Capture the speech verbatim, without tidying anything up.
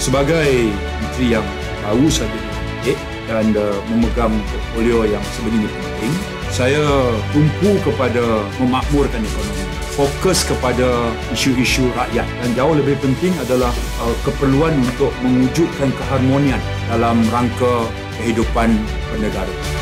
Sebagai menteri yang baru saja dilantik dan uh, memegang portfolio yang sebenarnya penting, saya tumpu kepada memakmurkan ekonomi, fokus kepada isu-isu rakyat, dan jauh lebih penting adalah uh, keperluan untuk mewujudkan keharmonian dalam rangka kehidupan bernegara.